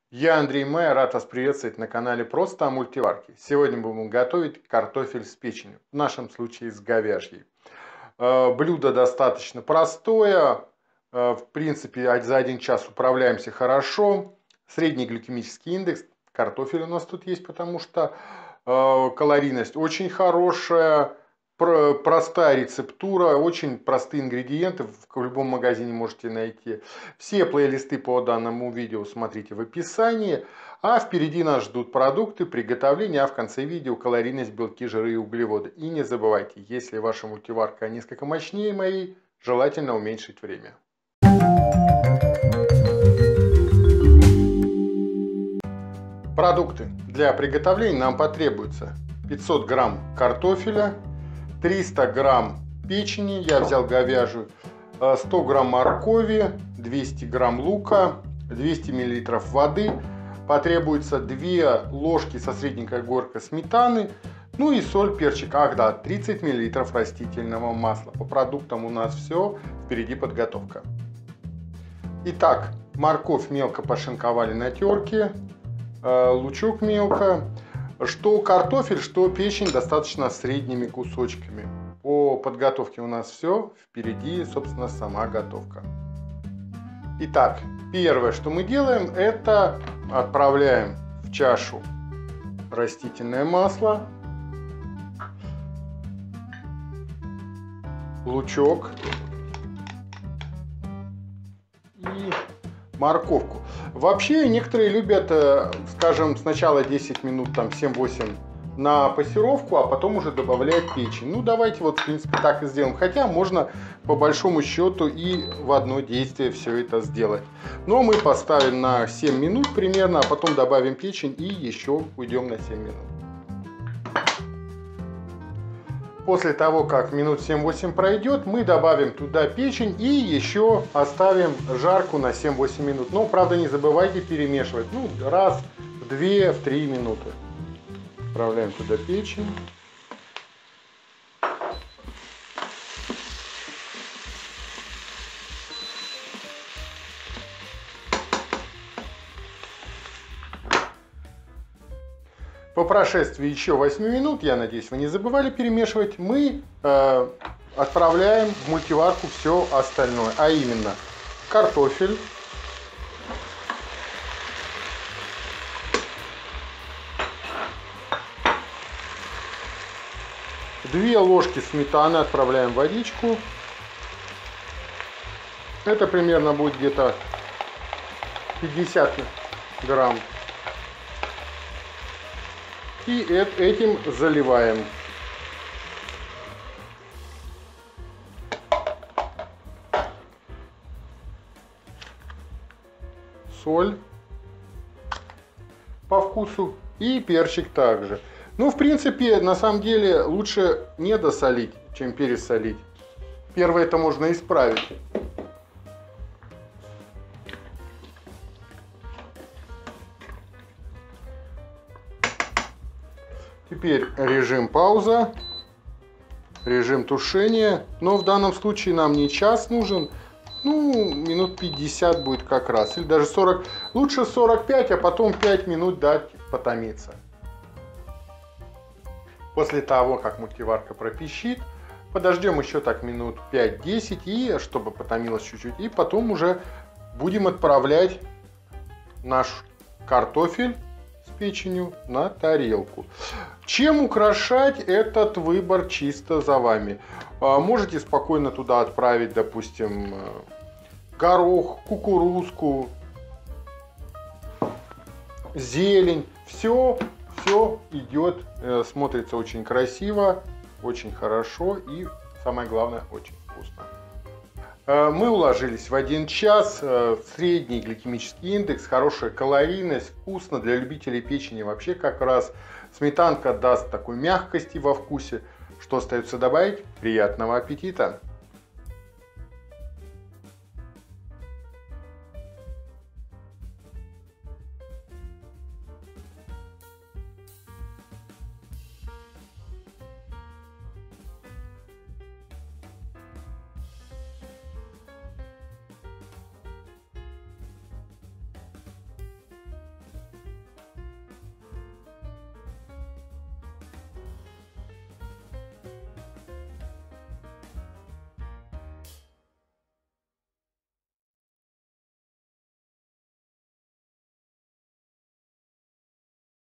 Я Андрей Май, рад вас приветствовать на канале Просто о мультиварке. Сегодня будем готовить картофель с печенью, в нашем случае с говяжьей. Блюдо достаточно простое, в принципе за 1 час управляемся хорошо. Средний гликемический индекс картофеля у нас тут есть, потому что калорийность очень хорошая. Простая рецептура, очень простые ингредиенты, в любом магазине можете найти. Все плейлисты по данному видео смотрите в описании. А впереди нас ждут продукты, приготовления, а в конце видео калорийность, белки, жиры и углеводы. И не забывайте, если ваша мультиварка несколько мощнее моей, желательно уменьшить время. Продукты для приготовления нам потребуется 500 грамм картофеля, 300 грамм печени, я взял говяжью, 100 грамм моркови, 200 грамм лука, 200 миллилитров воды, потребуется 2 ложки со средненькой горкой сметаны, ну и соль, перчик, 30 миллилитров растительного масла. По продуктам у нас все, впереди подготовка. Итак, морковь мелко пошинковали на терке, лучок мелко. Что картофель, что печень достаточно средними кусочками. По подготовке у нас все, впереди, собственно, сама готовка. Итак, первое, что мы делаем, это отправляем в чашу растительное масло, лучок и морковку. Вообще некоторые любят, скажем, сначала 10 минут, там 7-8 на пассеровку, а потом уже добавлять печень. Ну давайте вот в принципе так и сделаем. Хотя можно по большому счету и в одно действие все это сделать. Но мы поставим на 7 минут примерно, а потом добавим печень и еще уйдем на 7 минут. После того, как минут 7-8 пройдет, мы добавим туда печень и еще оставим жарку на 7-8 минут. Но, правда, не забывайте перемешивать. Ну, раз, в 2, в 3 минуты. Отправляем туда печень. По прошествии еще 8 минут, я надеюсь, вы не забывали перемешивать, мы отправляем в мультиварку все остальное. А именно картофель, две ложки сметаны отправляем в водичку. Это примерно будет где-то 50 грамм. И этим заливаем. Соль по вкусу и перчик также. Ну, в принципе, на самом деле лучше не досолить, чем пересолить. Первое это можно исправить. Теперь режим пауза, режим тушения, но в данном случае нам не час нужен, ну минут 50 будет как раз, или даже 40, лучше 45, а потом 5 минут дать потомиться. После того, как мультиварка пропищит, подождем еще так минут 5-10, и чтобы потомилось чуть-чуть, и потом уже будем отправлять наш картофель печенью на тарелку. Чем украшать, этот выбор чисто за вами. Можете спокойно туда отправить, допустим, горох, кукурузку, зелень. Все идет, смотрится очень красиво, очень хорошо и, самое главное, очень вкусно. Мы уложились в 1 час, средний гликемический индекс, хорошая калорийность, вкусно, для любителей печени вообще как раз. Сметанка даст такой мягкости во вкусе. Что остается добавить? Приятного аппетита!